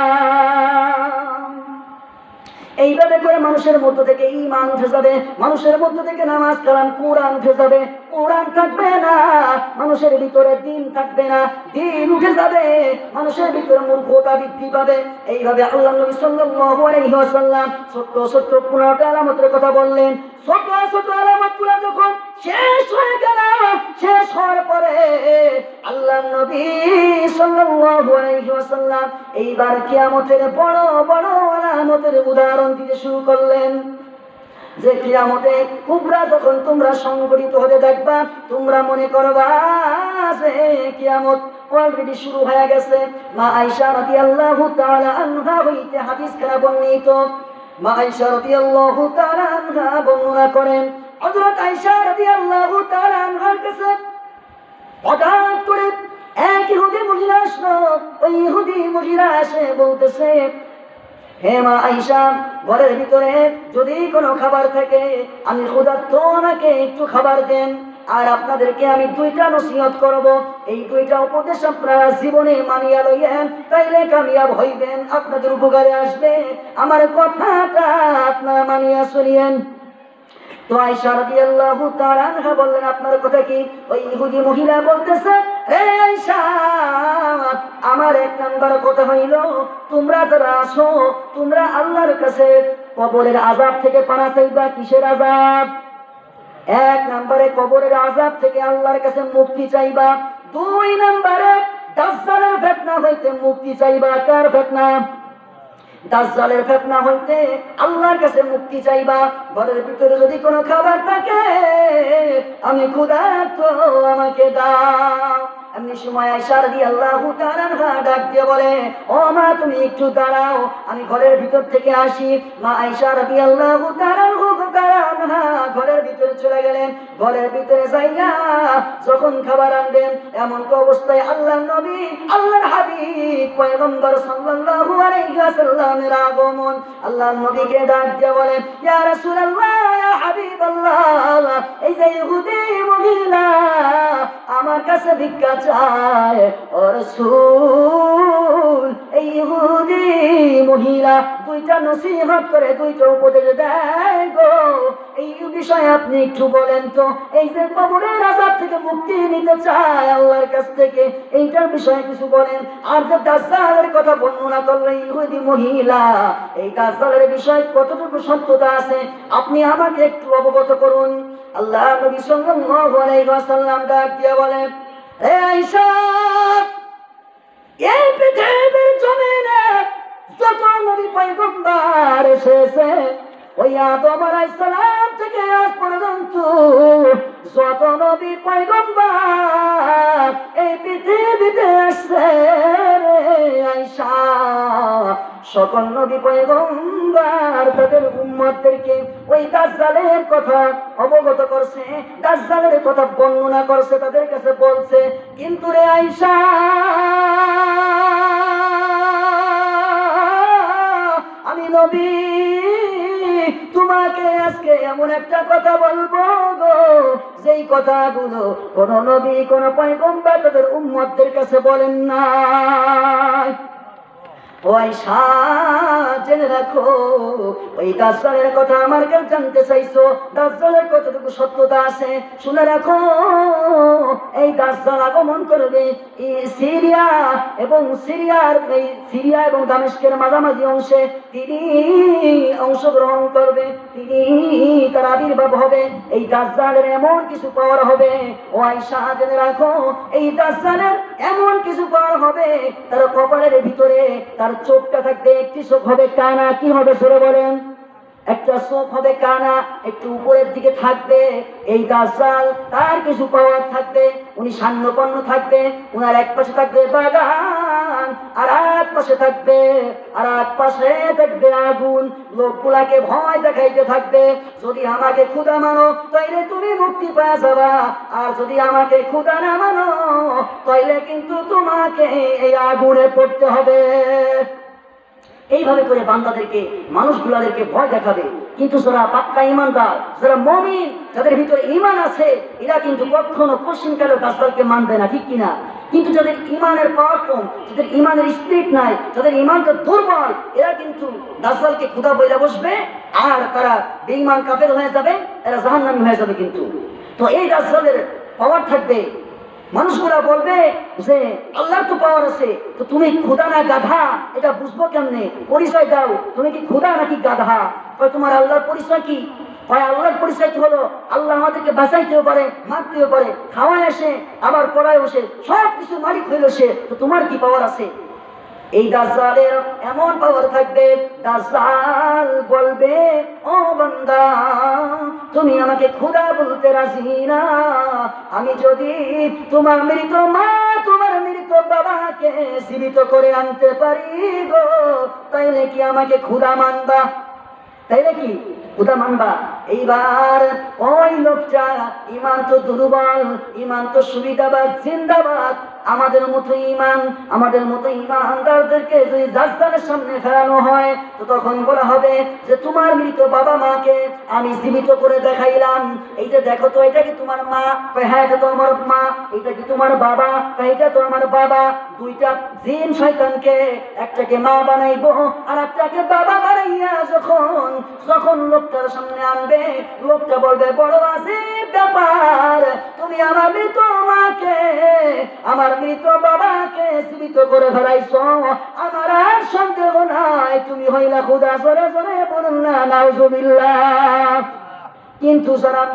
এইভাবে করে মানুষের মধ্য থেকে ঈমান উঠে যাবে, মানুষের মধ্য থেকে নামাজ কালাম কোরআন উঠে যাবে। কোরআন থাকবে না, মানুষের ভিতরে দিন থাকবে না, দিন উঠে যাবে, মানুষের ভিতরে মূর্খতা বৃদ্ধি পাবে। এইভাবে আল্লাহ নবী সাল্লাল্লাহু আলাইহি ওয়াসাল্লাম ছোট্ট ছোট্ট পনেরোটা আলামতের কথা বললেন। ছোট ছোট আলামতগুলো যখন শেষ হয়ে গেল, শেষ হওয়ার পরে আল্লাহ নবী সাল্লাল্লাহু আলাইহি ওয়াসাল্লাম এইবার কিয়ামতের বড় বড় আলামতের উদাহরণ দিতে শুরু করলেন। যে কিয়ামতে কুবরা যখন তোমরা সংগঠিত হতে দেখবা, তোমরা মনে করবা যে কিয়ামত অলরেডি শুরু হয়ে গেছে। মা আয়েশা রাদিয়াল্লাহু তাআলা আনহা হইতে হাদিস খানা বর্ণিত। মা আয়েশা রাদিয়াল্লাহু তাআলা আনহা বর্ণনা করেন, হযরত আয়েশা রাদিয়াল্লাহু তাআলা আনহার কাছে হঠাৎ করে এক ইহুদি মহিলা আসলো। ওই ইহুদি মহিলা এসে বলতেছে, হে মা আয়েশা, ঘরের ভিতরে যদি কোনো খাবার থাকে আমি ক্ষুধার্ত, আমাকে একটু খাবার দেন। আর আপনাদেরকে আমি দুইটা নসিহত করব, এই দুইটা উপদেশ আপনারা জীবনে মানিয়া লইয়েন, তাইলে কামিয়াব হইবেন, আপনাদের উপকারে আসবে। আমার কথাটা আপনারা মানিয়া চলিয়েন। তো আয়েশা রাদিয়াল্লাহু তাআলা আনহা বললেন, আপনার কথা কি? ওই ইহুদি মহিলা বলতেছে, হে আয়েশা, আমার এক নাম্বার কথা হইল, তোমরা যারা আসো তোমরা আল্লাহর কাছে কবরের আযাব থেকে পানা চাইবা। কিসের আযাব? এক নম্বরে কবরের আযাব থেকে আল্লাহর কাছে মুক্তি চাইবা। দুই নম্বরে দাজ্জালের ফিতনা হইতে মুক্তি চাইবা। কার ফিতনা? দাজ্জালের ফিতনা হইতে আল্লাহর কাছে মুক্তি চাইবা। ঘরের ভিতরে যদি কোনো খাবার থাকে আমি ক্ষুধার্ত, আমাকে দাও। এমনি সময় আয়েশা রাদিয়াল্লাহু তাআলা আনহা ডাক দিয়ে বলে, ও মা তুমি একটু দাঁড়াও, আমি ঘরের ভিতর থেকে আসি। মা আয়েশা রাদিয়াল্লাহু তাআলা আনহা ঘরের ভিতরে চলে গেলেন। ঘরের ভিতরে যাইয়া যখন খাবার আনবেন, এমন তো অবস্থায় আল্লাহ নবী আল্লাহর হাবিব পয়গম্বর সাল্লাল্লাহু আলাইহি ওয়াসাল্লামের আগমন। আল্লাহ নবীকে ডাক দিয়ে বলেন, ইয়া রাসূলুল্লাহ, ইয়া হাবিবাল্লাহ, এই যে ইহুদি মহিলা আমার কাছে ভিক্ষা চায়। ও রাসূল, এই ইহুদি মহিলা দুইটা নসিহত করে, দুইটা উপদেশ দেয় গো, এই বিষয়ে আপনি একটু বলেন তো। এই যে কবরের আযাব থেকে মুক্তি নিতে চায় আল্লাহর কাছ থেকে, এইটার বিষয়ে কিছু বলেন। আর যে দাজ্জালের কথা বর্ণনা করলেন ইহুদি মহিলা, এই দাজ্জালের বিষয়ে কতটুকু সত্যতা আছে আপনি আমাকে একটু অবগত করুন। আল্লাহ নবী সাল্লাল্লাহু আলাইহি ওয়াসাল্লাম ডাক দিয়ে বলেন, হে আয়েশা, এই পৃথিবীর জমিনে যত নবী পয়গম্বর এসেছে, ওই আদম আলাইহিস সালাম থেকে আজ পর্যন্ত যত নবী পয়গম্বর এই পৃথিবীতে এসেছে রে আয়েশা, সকল নবী পয়গম্বর তাদের উম্মতদেরকে ওই দাজ্জালের কথা অবগত করছে, দাজ্জালের কথা বর্ণনা করছে, তাদের কাছে বলছে। কিন্তু রে আয়েশা, আমি নবী তোমাকে আজকে এমন একটা কথা বলবো গো, যেই কথাগুলো কোন নবী কোন পয়গম্বর তাদের উম্মতদের কাছে বলেন না। ও আয়েশা, জেনে রাখো, ওই দাজ্জালের কথা আমার কাছে জানতে চাইছো, দাজ্জালের কতটুকু সত্যতা আছে শুনে রাখো। এই দাজ্জাল আগমন করবে সিরিয়া এবং সিরিয়ার এই সিরিয়া এবং দামেস্কের মাঝামাঝি অংশে তিনি অংশগ্রহণ করবে, তিনি তার আবির্ভাব হবে। এই দাজ্জালের এমন কিছু পাওয়ার হবে, ও আয়েশা জেনে রাখো, এই দাজ্জালের এমন কিছু পাওয়ার হবে, তার কপালের ভিতরে তার চোখটা থাকবে, একটি চোখ হবে কানা। কি হবে সরে বলেন? একটা চোখ হবে কানা, একটু উপরের দিকে থাকবে। এই দাজ্জাল তার কিছু পাওয়ার থাকবে, উনি সান্নপন্ন থাকবে, উনার এক পাশে থাকবে বাগান, আর এক পাশে থাকবে আর এক পাশে থাকবে আগুন। লোকগুলাকে ভয় দেখাইতে থাকবে, যদি আমাকে খোদা মানো তাইলে তুমি মুক্তি পাওয়া যাবা, আর যদি আমাকে খোদা না মানো তাইলে কিন্তু তোমাকে এই আগুনে পড়তে হবে। এইভাবে করে বান্দাদেরকে মানুষগুলাদেরকে ভয় দেখাবে। কিন্তু যারা পাক্কা ইমানদার, যারা মুমিন, যাদের ভিতরে ইমান আছে, এরা কিন্তু কখনো কোশ্চিনকালে দাজ্জালকে মানবে না, ঠিক কিনা? কিন্তু যাদের ইমানের পাওয়ার কম, যাদের ইমানের স্পিরিট নাই, যাদের ইমানটা দুর্বল, এরা কিন্তু দাজ্জালকে খোদা বইলা বসবে, আর তারা বেঈমান কাফের হয়ে যাবে, এরা জাহান্নামী হয়ে যাবে। কিন্তু তো এই দাজ্জালের পাওয়ার থাকবে। মানুষগুলা বলবে যে আল্লাহর তো পাওয়ার আছে, তো তুমি খোদা না গাধা, এটা বুঝবো কেমনে? পরিচয় দাও, তুমি কি খোদা নাকি গাধা? তোমার আল্লাহর পরিচয় কি? আল্লাহর পরিচয় হলো আল্লাহ আমাদেরকে বাঁচাইতেও পারে, মারতেও পারে, খাওয়ায় আসে, আবার পড়ায় বসে, সব কিছু মালিক হইল সে, তো তোমার কি পাওয়ার আছে? এই দাজ্জালের এমন পাওয়ার থাকবে, দাজ্জাল বলবে ও বান্দা, তুমি আমাকে খোদা বলতে রাজি না? আমি যদি তোমার মৃত মা, তোমার মৃত বাবাকে জীবিত করে আনতে পারি গো, তাইলে কি আমাকে খোদা মানবা? তাইলে কি খোদা মানবা? এইবার ওই লোকটা ইমান তো দুর্বল, ইমান তো সুবিধাবাদ, জিন্দাবাদ। আমাদের মতো ইমান, আমাদের মতো ইমানদারদেরকে যদি দাজ্জালের সামনে ফেরানো হয়, তো তখন বলা হবে যে তোমার মৃত বাবা মাকে আমি জীবিত করে দেখাইলাম, এই যে দেখো তো, এটা কি তোমার মা? হ্যাঁ, এটা তো আমার মা। এটা কি তোমার বাবা? এটা তো আমার বাবা। দুইটা জিন শয়তানকে, একটাকে মা বানাইবো আর একটাকে বাবা বানাইয়া যখন যখন লোকটার সামনে আনবে, লোকটা বলবে বড় আজীব ব্যাপার, তুমি আমার মৃত মাকে, আমার মৃত বাবাকে জীবিত করে ফেলাইছো, আমার আর সন্দেহ নাই তুমি হইলা খোদা। জোরে জোরে বলুন না নাউজুবিল্লাহ। কিন্তু যারা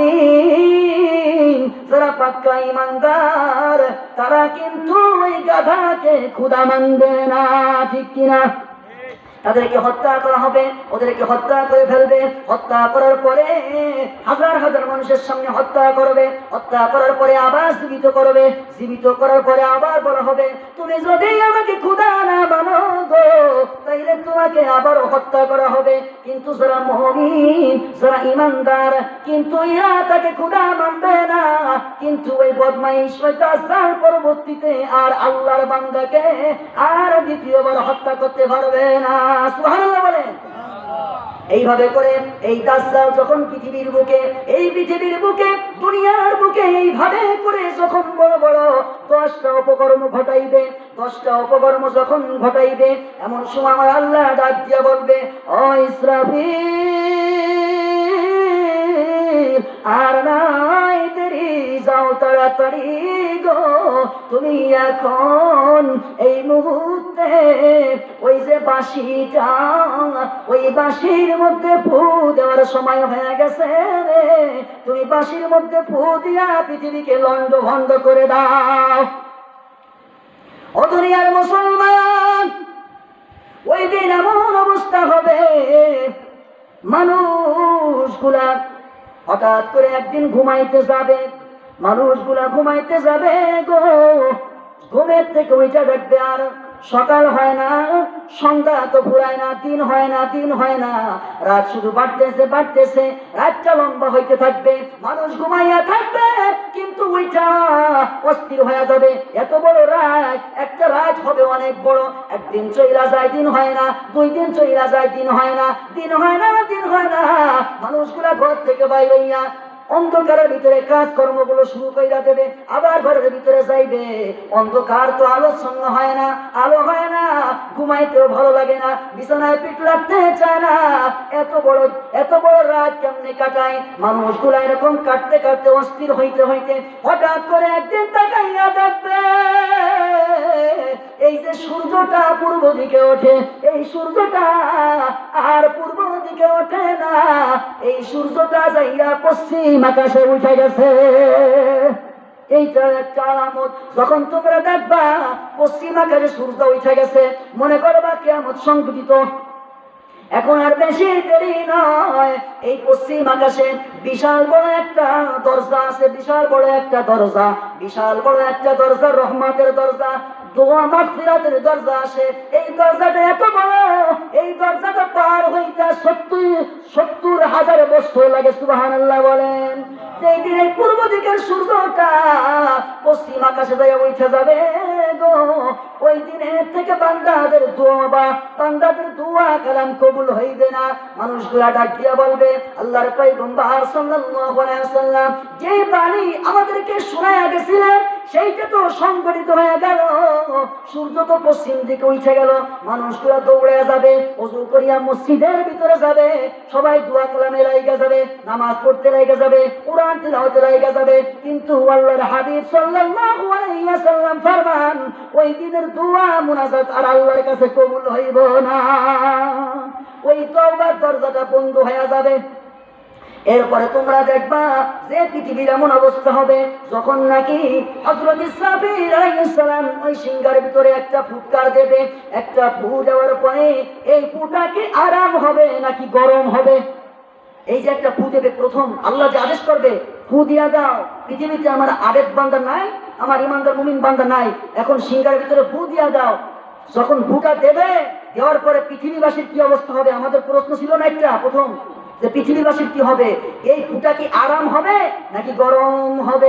মুমিন, যারা পাক্কা ইমানদার, তারা কিন্তু ওই গাধাকে খোদা মানবে না, ঠিক কিনা? তাদেরকে হত্যা করা হবে, ওদেরকে হত্যা করে ফেলবে। হত্যা করার পরে হাজার হাজার মানুষের সামনে হত্যা করবে, হত্যা করার পরে আবার জীবিত করবে, জীবিত করার পরে আবার বলা হবে তুমি যদি আমাকে খোদা না মানো গো, তাইলে তোমাকে আবারও হত্যা করা হবে। কিন্তু যারা মুমিন, যারা ইমানদার, কিন্তু এরা তাকে খোদা মানবে না। কিন্তু ওই বদমাইশ শয়তান পরবর্তীতে আর আল্লাহর বান্দাকে আর দ্বিতীয়বার হত্যা করতে পারবে না। সুবহানাল্লাহ বলেন। এইভাবে করে এই দাজ্জাল যখন পৃথিবীর বুকে, এই পৃথিবীর বুকে, দুনিয়ার বুকে এইভাবে করে যখন বড় বড় দশটা অপকর্ম ঘটাইবে, দশটা অপকর্ম যখন ঘটাইবে, এমন সময় আমার আল্লাহ ডাক দিয়া বলবে ও ইসরাফিল, আর নাই দেরি, যাও তাড়াতাড়ি গো, তুমি এখন এই মুহূর্তে ওই যে বাঁশিটা, ওই বাঁশির মধ্যে ফু দেওয়ার সময় হয়ে গেছে রে, তুমি বাঁশির মধ্যে ফু দিয়া পৃথিবীকে লন্ড ভন্ড করে দাও। ও দুনিয়ার মুসলমান, ওই দিন এমন অবস্থা হবে, মানুষগুলা হঠাৎ করে একদিন ঘুমাইতে যাবে, মানুষগুলা ঘুমাইতে যাবে গো, ঘুমের থেকে ওইটা দেখবে আর সকাল হয় না, সন্ধ্যা তো ঘুরায় না, দিন হয় না, দিন হয় না, রাত শুধু বাড়তেছে বাড়তেছে, রাতটা লম্বা হইতে থাকবে, মানুষ ঘুমাইয়া থাকবে, কিন্তু ওইটা অস্থির হয়ে যাবে। এত বড় রাত, একটা রাত হবে অনেক বড়, একদিন চইলা যায়, দিন হয় না, দুই দিন চইলা যায়, দিন হয় না, দিন হয় না, দিন হয় না, মানুষগুলা ঘর থেকে বাইর হইয়া অন্ধকারের ভিতরে কাজকর্মগুলো শুরু করে দেবে, আবার ঘরের ভিতরে যাইবে। অন্ধকার তো আলোচ্ছন্ন হয় না, আলো হয় না, ঘুমাইতেও ভালো লাগে না, বিছানায় পিঠ লাগতে চায় না। এত বড় এত বড় রাত কেমনে কাটায় মানুষগুলা? এরকম কাটতে কাটতে অস্থির হইতে হইতে হঠাৎ করে একদিন তাকাইয়া দেখবে এই যে সূর্যটা পূর্ব দিকে ওঠে, এই সূর্যটা আর পূর্ব দিকে ওঠে না, এই সূর্যটা যাইয়া পশ্চিম আকাশে উঠে গেছে। এইটা একটা আলামত। যখন তোমরা দেখবা পশ্চিম আকাশে সূর্য উঠে গেছে, মনে করবা কিয়ামত সংঘটিত। এখন আর বেশি দেরি নয়, এই পশ্চিম আকাশে বিশাল বড় একটা দরজা আছে, বিশাল বড় একটা দরজা, বিশাল বড় একটা দরজা, রহমতের দরজা। দোয়া মাগফিরাতের দরজা আসে। এই দরজাটা এত বড়, এই দরজাটা পার হইতে সত্তর সত্তর হাজার বছর লাগে। সুবহানাল্লাহ বলেন। যেই দিন এই পূর্ব দিকের সূর্যটা পশ্চিম আকাশে যায় উঠে যাবে গো, ওই দিনের থেকে বান্দাদের দোয়া বা বান্দাদের দোয়া কালাম কবুল হইবে না। মানুষগুলা ডাক দিয়া বলবে, আল্লাহর পয়গম্বর সাল্লাল্লাহু আলাইহি ওয়াসাল্লাম যে বাণী আমাদেরকে শোনায়া গেছিলেন সেইটা তো সংঘটিত হয়ে গেল। সূর্য তো পশ্চিম দিকে উঠে গেল, মানুষগুলা দৌড়ে যাবে, ওযু করিয়া মসজিদের ভিতরে যাবে, সবাই দোয়া কালামে লাইগা যাবে, নামাজ পড়তে লাইগা যাবে, কোরআন তিলাওয়াতে লাইগা যাবে। কিন্তু আল্লাহর হাবিব সাল্লাল্লাহু আলাইহি ওয়াসাল্লাম ফরমান, ওই দিনের দোয়া মুনাজাত আর আল্লাহর কাছে কবুল হইব না। ওই তওবার দরজাটা বন্ধ হয়ে যাবে। এরপরে তোমরা দেখবা যে পৃথিবীর এমন অবস্থা হবে যখন নাকি হযরত ইসরাফিল আলাইহিস সালাম ওই সিংহার ভিতরে একটা ফুৎকার দেবে। একটা ফু দেওয়ার পরে এই ফুটা কি আরাম হবে নাকি গরম হবে? এই যে একটা ফু দেবে, প্রথম আল্লাহ যে আদেশ করবে ফু দিয়া দাও। পৃথিবীতে আমার আবেদ বান্দা নাই, আমার ইমানদার মুমিন বান্দা নাই, এখন সিংহার ভিতরে ফু দিয়া দাও। যখন ফুটা দেবে, দেওয়ার পরে পৃথিবীবাসীর কি অবস্থা হবে? আমাদের প্রশ্ন ছিল না একটা প্রথম, যে পৃথিবীবাসীর কি হবে? এই ফুটা কি আরাম হবে নাকি গরম হবে?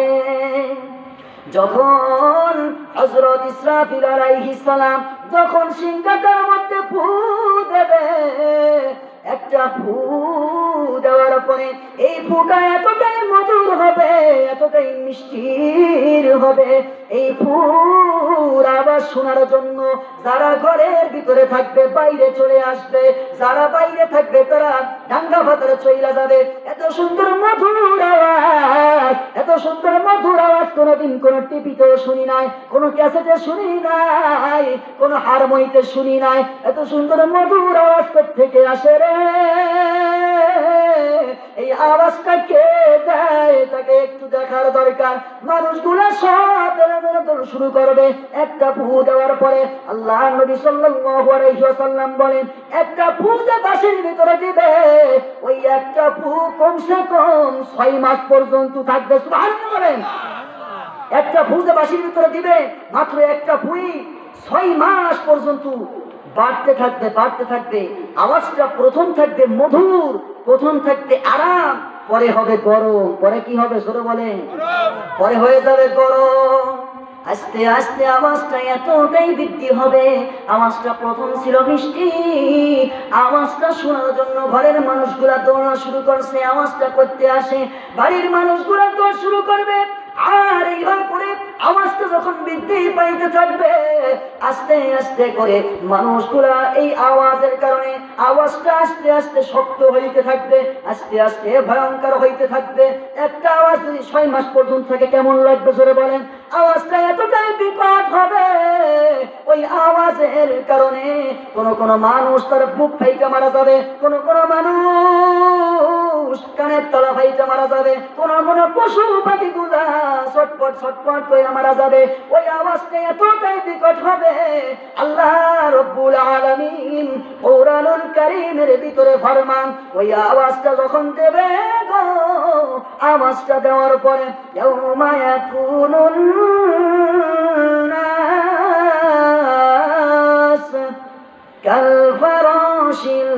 যখন হযরত ইসরাফিল আলাইহিস সালাম যখন সিংহাটার মধ্যে ফু দেবে, একটা ফু দেওয়ার পরে এই ফুটা এতটাই মধুর হবে, এতটাই মিষ্টির হবে, এই ফুর আওয়াজ শোনার জন্য যারা ঘরের ভিতরে থাকবে বাইরে চলে আসবে, যারা বাইরে থাকবে তারা ডাঙ্গা ভাতরে চলে যাবে। এত সুন্দর মধুর আওয়াজ, এত সুন্দর মধুর আওয়াজ কোনোদিন কোন টিভিতেও শুনি নাই, কোন ক্যাসেটে শুনি নাই, কোন হারমোনিতে শুনি নাই। এত সুন্দর মধুর আওয়াজ থেকে আসে রে, এই আওয়াজটা কে দেয় তাকে একটু দেখার দরকার। মানুষগুলা সব শুরু করবে। একটা ফু দেওয়ার পরে আল্লাহ নবী সাল্লাল্লাহু আলাইহি ওয়াসাল্লাম বলেন, একটা ফু যে বাঁশির ভিতরে দিবে, ওই একটা ফু কমসে কম ছয় মাস পর্যন্ত থাকবে। সুবহানাল্লাহ বলেন। একটা ফু যে বাঁশির ভিতরে দিবে, মাত্র একটা ফুই ছয় মাস পর্যন্ত বাড়তে থাকবে, বাড়তে থাকবে। আওয়াজটা প্রথম থাকবে মধুর, প্রথম থাকবে আরাম, পরে হবে গরম। পরে কি হবে জোরে বলেন? পরে হয়ে যাবে গরম। আস্তে আস্তে আওয়াজটা এতটাই বৃদ্ধি হবে। আওয়াজটা প্রথম ছিল মিষ্টি, আওয়াজটা শোনার জন্য ঘরের মানুষগুলা দৌড়া শুরু করছে, আওয়াজটা করতে আসে, বাড়ির মানুষগুলা দৌড় শুরু করবে। আর এইভাবে করে আওয়াজটা যখন বৃদ্ধি পাইতে থাকবে, আস্তে আস্তে করে মানুষগুলা এই আওয়াজের কারণে আওয়াজটা আস্তে আস্তে শক্ত হইতে থাকবে, আস্তে আস্তে ভয়ঙ্কর হইতে থাকবে। একটা আওয়াজ যদি ছয় মাস পর্যন্ত থাকে কেমন লাগবে জোরে বলেন? আওয়াজটা এতটাই বিকট হবে, ওই আওয়াজের কারণে কোন কোন মানুষ তার বুক ফাইটা মারা যাবে, কোন কোন মানুষ কানের তলা ফাইটা মারা যাবে, কোন কোন পশু পাখিগুলা ছটপট ছটপট করে মারা যাবে। ওই আওয়াজটা এতটাই বিকট হবে, আল্লাহ রব্বুল আলামিন কোরআনুল কারীমের ভিতরে ফরমান, ওই আওয়াজটা যখন দেবে গো, আওয়াজটা দেওয়ার পরে ইয়াউমা ইয়াকুনুন নাস কাল ফারাশিল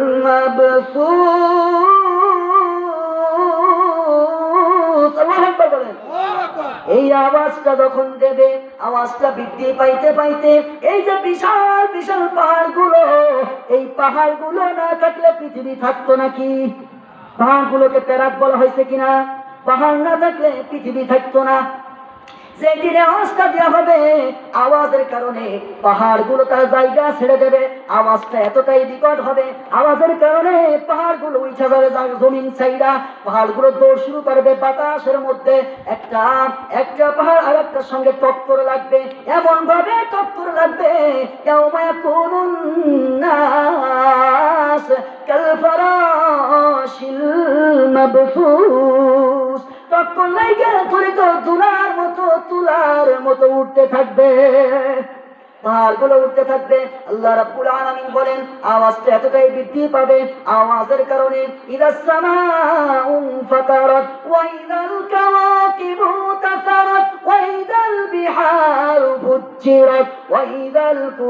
মাবসুস। আল্লাহু আকবার বলেন। এই আওয়াজটা যখন দেবে, আওয়াজটা বৃদ্ধি পাইতে পাইতে এই যে বিশাল বিশাল পাহাড়গুলো, এই পাহাড়গুলো না থাকলে পৃথিবী থাকতো নাকি? পাহাড়গুলোকে প্যারাক বলা হয়েছে কিনা? পাহাড় না থাকলে পৃথিবী থাকতো না। যেদিনে আওয়াজটা দেওয়া হবে, আওয়াজের কারণে পাহাড়গুলো তার জায়গা ছেড়ে দেবে। আওয়াজটা এতটাই বিকট হবে, আওয়াজের কারণে পাহাড়গুলো উঠে যাবে জমিন ছাইড়া, পাহাড়গুলো দৌড় শুরু করবে বাতাসের মধ্যে। একটা একটা পাহাড় আর একটার সঙ্গে টক্কর লাগবে, এমন ভাবে টক্কর লাগবে ইয়াউমা ইয়াকুনুন নাস কাল ফারাশিল মাবসুস। টক্কর লাগে ধরে তো তুলার মতো তুলার মতো উঠতে থাকবে, পাহাড়গুলো উঠতে থাকবে। আল্লাহ রাব্বুল আলামিন বলেন, আওয়াজটা এতটাই বৃদ্ধি পাবে, আওয়াজের কারণে ইদাস সামাউ ফাতারাত ওয়া ইদাল কাওয়াকিবু তাসারাত ওয়া ইদাল বিহারু ফুজ্জিরাত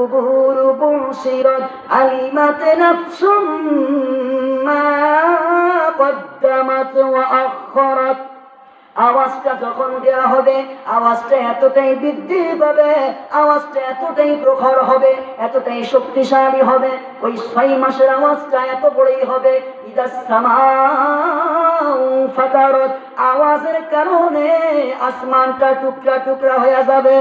কুবুর বুসিরাত আলিমাত নাফসুম মা কদ্দামাত ওয়া আখখারাত। আওয়াজটা যখন দেওয়া হবে আওয়াজটা এতটাই বৃদ্ধি পাবে, আওয়াজটা এতটাই প্রখর হবে, এতটাই শক্তিশালী হবে, ওই ছয় মাসের আওয়াজটা এত বড়ই হবে। ইদাস সামাউ ফাতারাত, আওয়াজের কারণে আসমানটা টুকরা টুকরা হয়ে যাবে।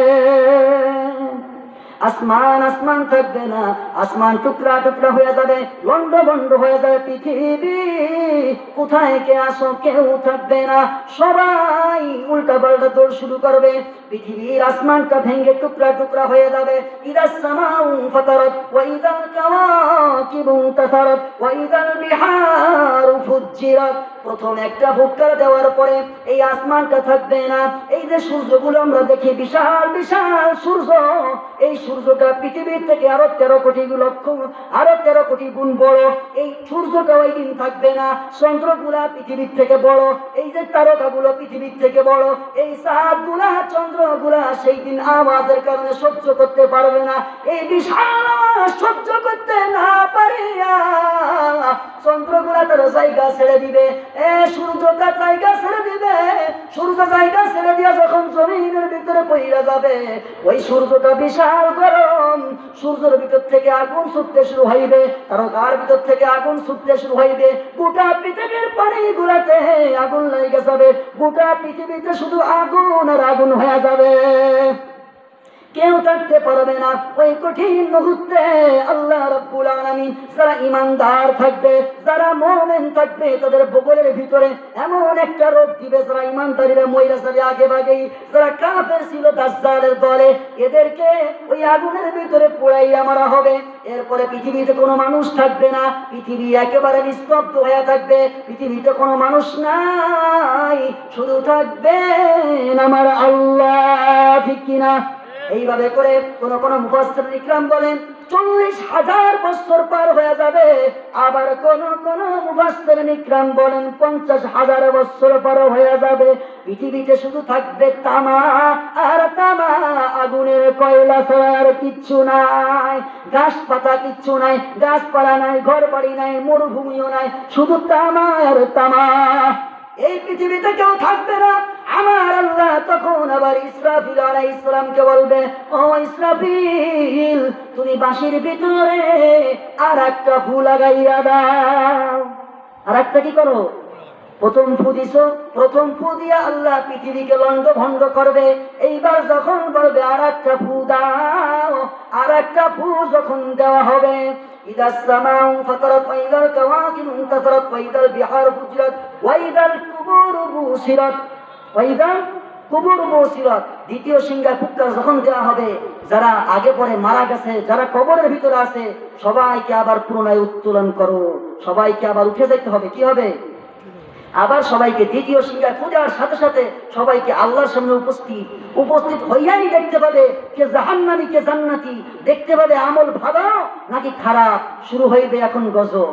আসমান আসমান থাকবে না, আসমান টুকরা টুকরা হয়ে যাবে, লন্ড ভন্ড হয়ে যাবে। পৃথিবী কোথায় কে আসো কেউ থাকবে না, সবাই উল্টা পাল্টা দৌড় শুরু করবে। পৃথিবীর আসমানটা ভেঙে টুকরা টুকরা হয়ে যাবে। ইদাস সামাউ ফাতারাত ওয়া ইদাল কাওয়াকিবু তাসারাত ওয়া ইদাল বিহারু ফুজ্জিরাত। প্রথম একটা ফুৎকার দেওয়ার পরে এই আসমানটা থাকবে না। এই যে সূর্যগুলো আমরা দেখি, বিশাল বিশাল সূর্য, এই সূর্যটা পৃথিবীর থেকে আরো তেরো কোটি লক্ষ আরো তেরো কোটি গুণ বড়। এই সূর্যটা ওই দিন থাকবে না। চন্দ্রগুলা পৃথিবীর থেকে বড়, এই যে তারকাগুলো পৃথিবীর থেকে বড়, এই চাঁদগুলা চন্দ্রগুলা সেই দিন আওয়াজের কারণে সহ্য করতে পারবে না। এই বিশাল আওয়াজ সহ্য করতে না পারিয়া চন্দ্রগুলা তার জায়গা ছেড়ে দিবে, এ সূর্যটা জায়গা ছেড়ে দিবে। সূর্য জায়গা ছেড়ে দিয়া যখন জমিনের ভিতরে পইরা যাবে, ওই সূর্যটা বিশাল গরম, সূর্যের ভিতর থেকে আগুন ছুটতে শুরু হইবে, তারকার ভিতর থেকে আগুন ছুটতে শুরু হইবে। গোটা পৃথিবীর পানি গুলাতে আগুন লেগে যাবে, গোটা পৃথিবীতে শুধু আগুন আর আগুন হয়ে যাবে, কেউ থাকতে পারবে না। ওই কঠিন মুহূর্তে আল্লাহ রাব্বুল আলামিন যারা ঈমানদার থাকবে, যারা মুমিন থাকবে, তাদের বগলের ভিতরে এমন একটা রোগ দিবে, যারা ঈমানদারিরা মইরা যাবে আগে ভাগেই। যারা কাফের ছিল দাজ্জালের দলে, এদেরকে ওই আগুনের ভিতরে পোড়াইয়া মারা হবে। এরপরে পৃথিবীতে কোনো মানুষ থাকবে না, পৃথিবী একেবারে নিস্তব্ধ হয়ে থাকবে, পৃথিবীতে কোনো মানুষ নাই, শুধু থাকবেন আমার আল্লাহ। ঠিক কিনা? এইভাবে করে কোন কোন মুফাসসির ইকরাম বলেন চল্লিশ হাজার বছর পার হয়ে যাবে, আবার কোন কোন মুফাসসির ইকরাম বলেন পঞ্চাশ হাজার বছর পার হয়ে যাবে। পৃথিবীতে শুধু থাকবে তামা আর তামা, আগুনের কয়লা ছাড়া আর কিচ্ছু নাই, ঘাস পাতা কিচ্ছু নাই, গাছপালা নাই, ঘর বাড়ি নাই, মরুভূমিও নাই, শুধু তামা আর তামা। এই পৃথিবীতে কেউ থাকবে না। আমার আল্লাহ তখন আবার ইসরাফিল আলাইহিস সালামকে বলবে, ও ইসরাফিল, তুমি বাঁশির ভিতরে আর একটা ফু লাগাইয়া দাও। আর একটা কি করো? প্রথম ফু দিছো, প্রথম ফু দিয়া আল্লাহ পৃথিবীকে লন্ড ভন্ড করবে। এইবার যখন বলবে আর একটা ফু দাও, আর একটা ফু যখন দেওয়া হবে, إذا السماء انفطرت وإذا الكواكب انتثرت وإذا البحار فجرت وإذا القبور بوسرت وإذا القبور بوسرت। দ্বিতীয় সিংহার ফুৎকার যখন দেওয়া হবে, যারা আগে পরে মারা গেছে, যারা কবরের ভিতরে আছে, সবাইকে আবার পুনরায় উত্তোলন করো, সবাইকে আবার উঠে যেতে হবে। কি হবে? আবার সবাইকে দ্বিতীয় সিংহার পূজার সাথে সাথে সবাইকে আল্লাহর সামনে উপস্থিত উপস্থিত হইয়াই দেখতে পাবে কে জাহান্নামী কে জান্নাতি, দেখতে পাবে আমল ভালো নাকি খারাপ। শুরু হইবে এখন গজব।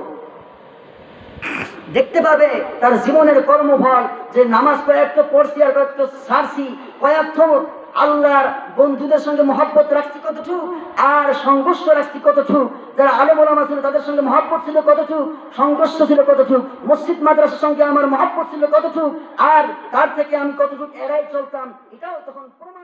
দেখতে পাবে তার জীবনের কর্মফল, যে নামাজ কয়েকটা পড়ছি আর কয়েকটা ছাড়ছি, কয়েকটা আল্লাহর বন্ধুদের সঙ্গে মহব্বত রাখছি কতটুক, আর সংঘর্ষ রাখছি কতটুক, যারা আলেম ওলামা ছিল তাদের সঙ্গে মহব্বত ছিল কতটুক, সংঘর্ষ ছিল কতটুক, মসজিদ মাদ্রাসার সঙ্গে আমার মহব্বত ছিল কতটুক, আর তার থেকে আমি কতটুক এড়াই চলতাম, এটাও তখন প্রমাণ।